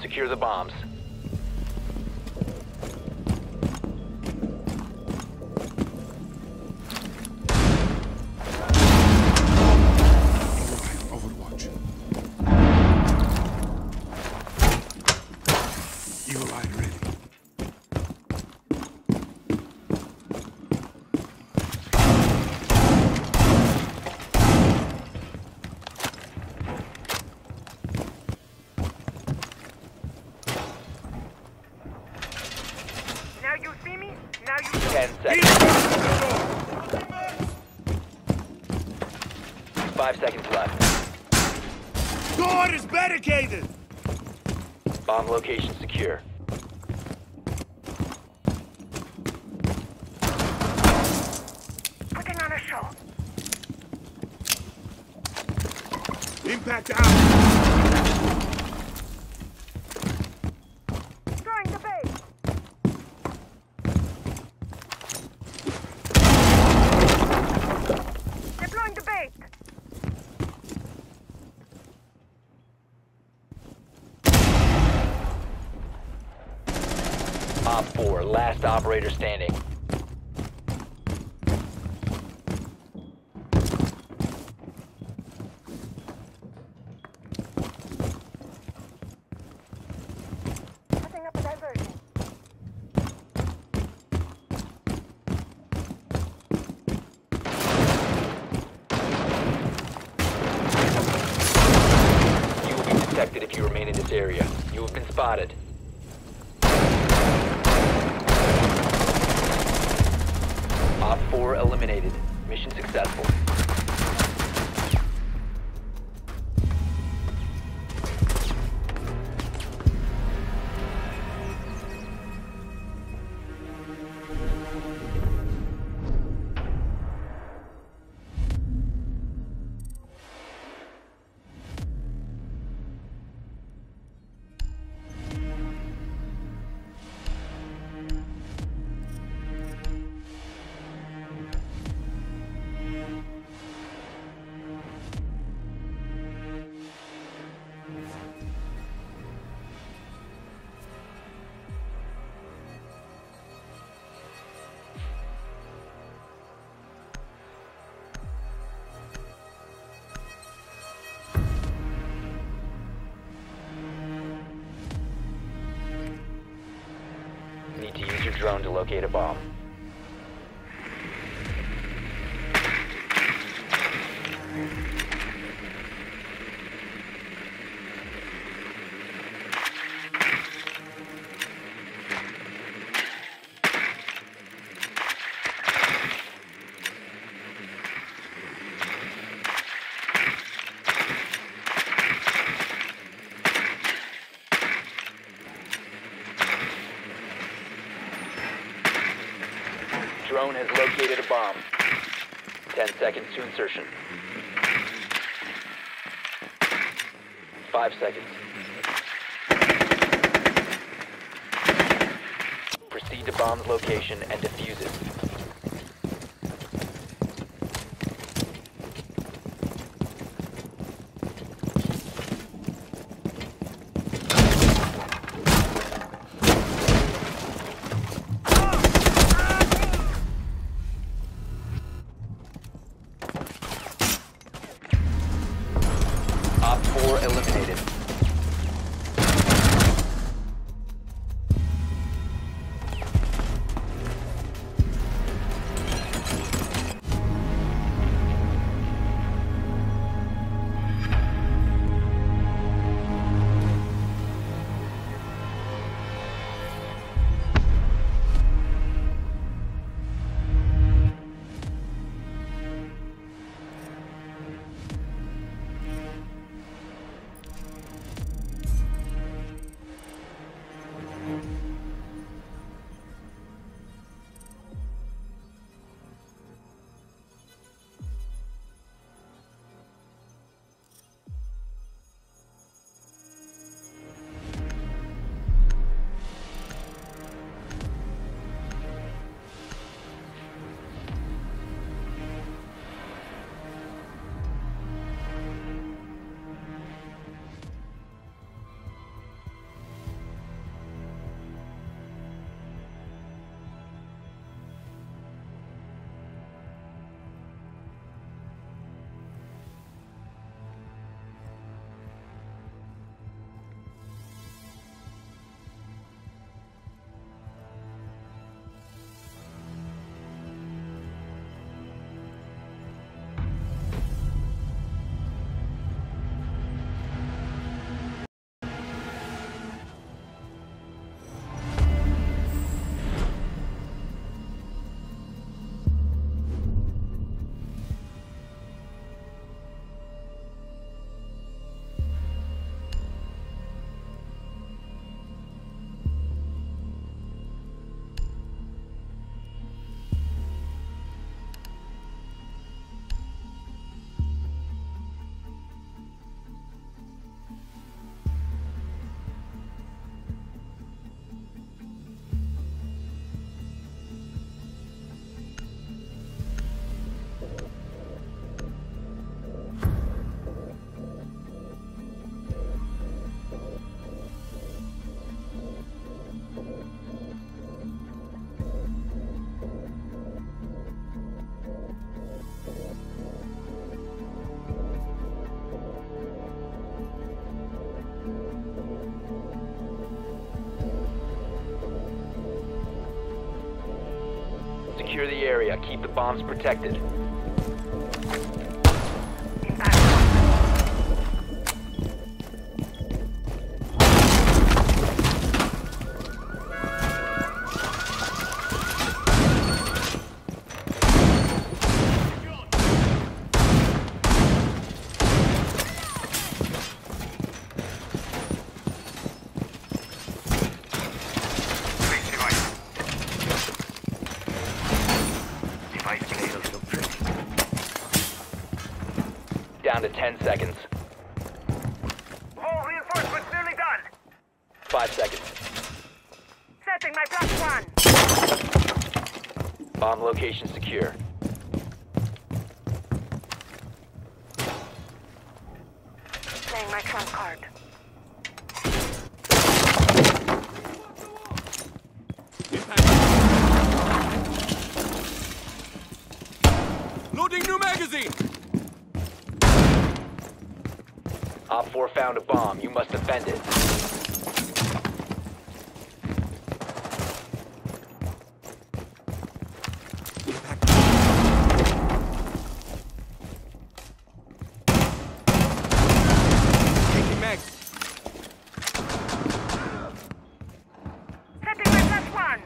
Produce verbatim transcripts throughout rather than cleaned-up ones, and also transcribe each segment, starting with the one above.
Secure the bombs. Overwatch. Evil Eye ready. Now you see me? Now you Ten seconds. Five seconds left. Door is barricaded! Bomb location secure. putting on a show. Impact out! Throwing the bait. Deploying the bait. Op four, last operator standing. Setting up a diversion. You will be detected if you remain in this area. You have been spotted. Op four eliminated. Mission successful. Need to use your drone to locate a bomb. Drone has located a bomb. Ten seconds to insertion. Five seconds. Proceed to bomb's location and defuse it. Op four eliminated. Secure the area. Keep the bombs protected. Down to ten seconds. All reinforcements nearly done. Five seconds. Setting my plus one. Bomb location secure. Playing my trump card. Loading new magazine! Op four found a bomb. You must defend it. Taking mags. Setting my plus one.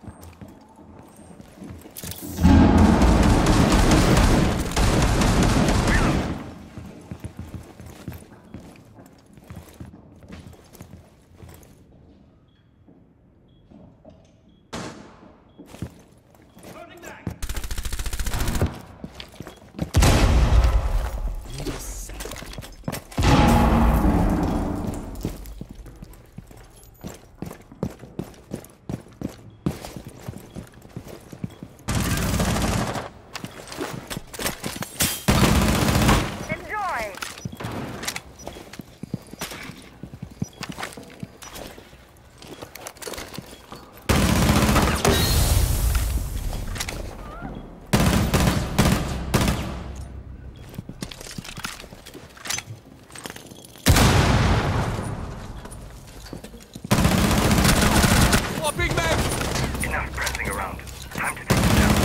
Swapping mags! Enough pressing around. Time to take it down.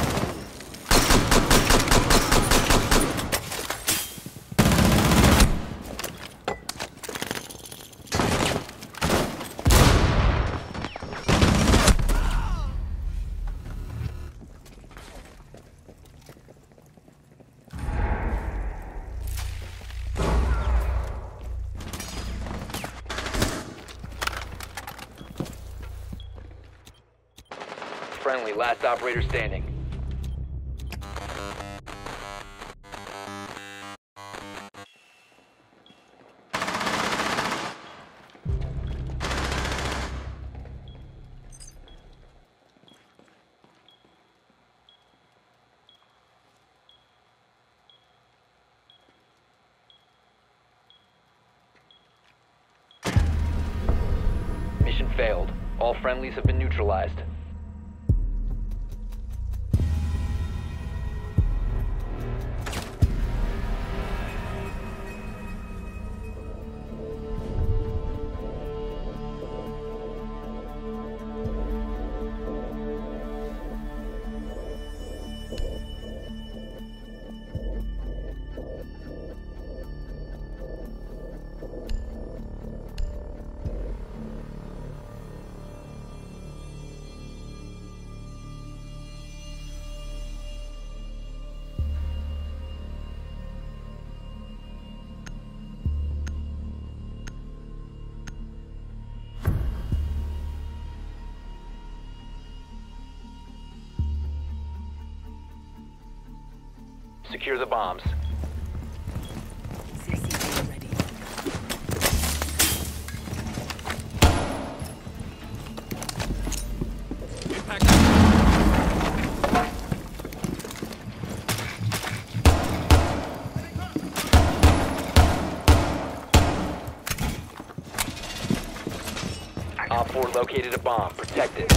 Friendly, last operator standing. Mission failed. All friendlies have been neutralized. Secure the bombs. C C T V ready. Impact. Op four located a bomb. Protect it.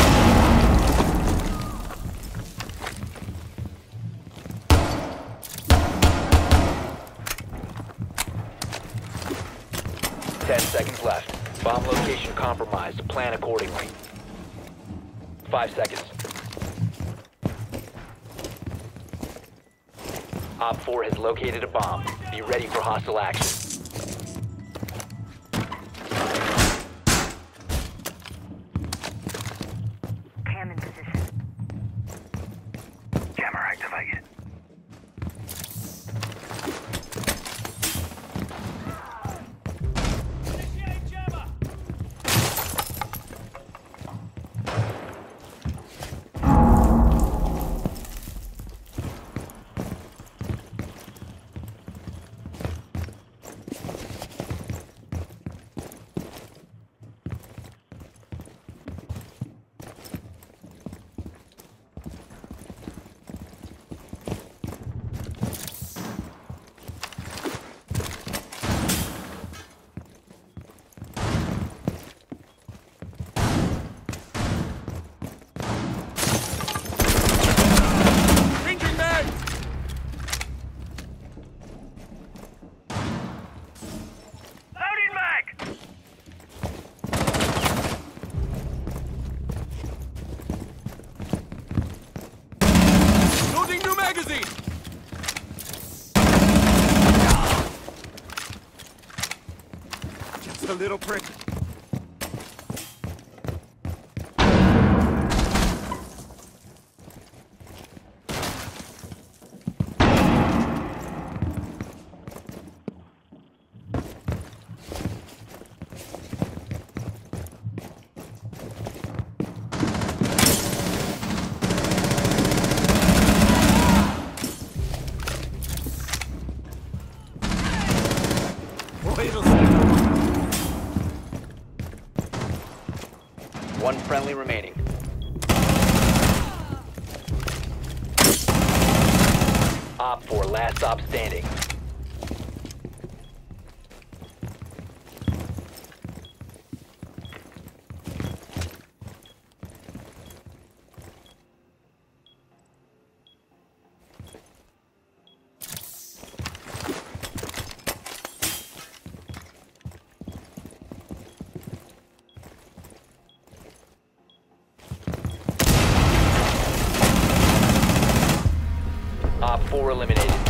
Ten seconds left. Bomb location compromised. Plan accordingly. Five seconds. Op four has located a bomb. Be ready for hostile action. Cam in position. Jammer activated. Changing mag! Loading mag! Loading new magazine! Just a little prick. One friendly remaining. Op four, last stop standing. Op four eliminated.